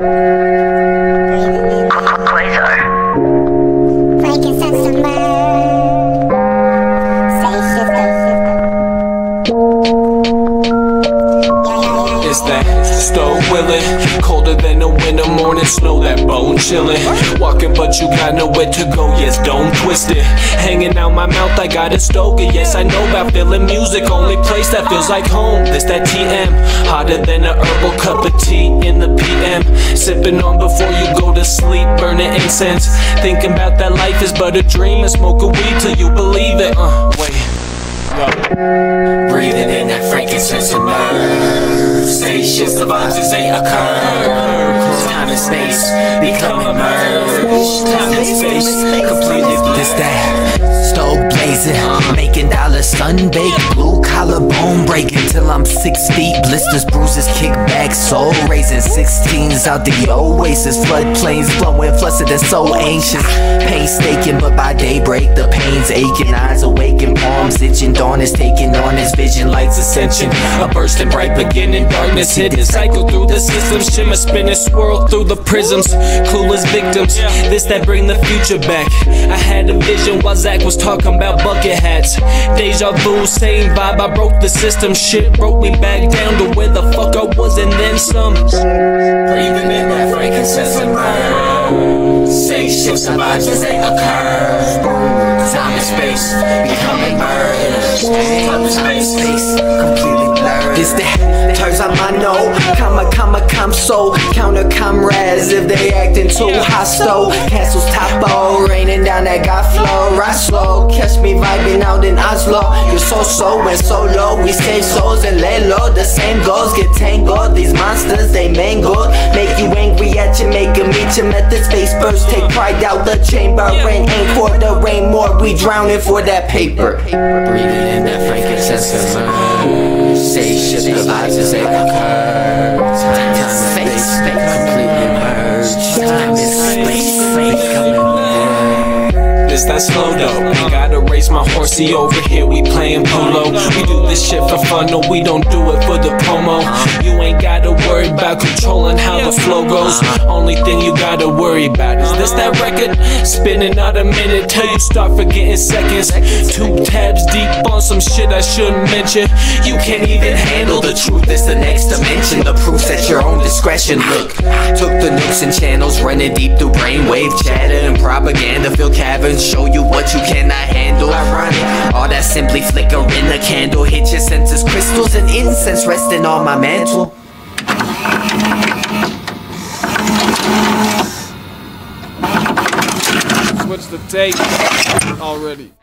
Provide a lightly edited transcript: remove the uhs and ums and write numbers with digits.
It's that stove willin', colder than a winter morning snow, that bone chillin'. Walking but you got nowhere to go, yes, don't twist it. Hanging out my mouth, I got a stogie, yes, I know about feeling music. Only place that feels like home, this that TM. Hotter than a herbal cup of tea in the PM. Sipping on before you go to sleep, burning incense. Thinking about that life is but a dream, and smoke a weed till you believe it. Wait. Breathing in that frankincense and myrrh. Spaceships, the vibes as they occur. Time and space become immersed. Time and space completely blurred. This that stove blazing, making dollars, sun-baked, blue collar, bone breaking till I'm 6 feet. Blisters, bruises, kickbacks, soul raising. 16s out the oasis, floodplains flowing, flustered and so anxious. Painstaking, but by daybreak the pain's aching. Eyes awaken, palms itching. Dawn is taking on its vision, lights ascension. A bursting bright beginning, darkness hidden. Cycle through the system, shimmer spinning, swirl through the prisms. Clueless victims, this that bring the future back. I had a vision while Zach was talking about bucket hats. Deja vu, same vibe, I broke the system. Shit broke me back down to where the fuck I was and then some. Breathing in that frankincense and myrrh. Spaceships, the vibes as they occur. Time and space become immersed. Time and space completely blurred. This that turns on my no, so counter comrades if they acting too hostile. Castles topo, raining down that God flow. Ride slow, catch me vibing out in Oslo. You're so and so low, we save souls and lay low. The same goals get tangled, these monsters they mangled. Make you angry at you, make them meet you at the space burst. Take pride out the chamber, rain ain't for the rain more. We drowning for that paper. Breathing in that frankincense and myrrh. Spaceships, the vibes as they occur. Time and space completely merged. Time and space becoming blurred. It's that slow dough. Ain't gotta race my horsey over here, we playin' polo. We do this shit for fun, no, we don't do it for the promo. You ain't gotta worry about controlling how the flow goes. Only thing you gotta worry about is this that record spinning out a minute till you start forgetting seconds. 2 tabs deep on some shit I shouldn't mention. You can't even handle the truth, it's the next dimension. The proof's at your own discretion. Look, took the nooks and channels, running deep through brainwave chatter and propaganda. Fill caverns, show you what you cannot handle. Ironic, all that simply flickering a candle. Hit your senses, crystals and incense resting on my mantle. Switch the tape already.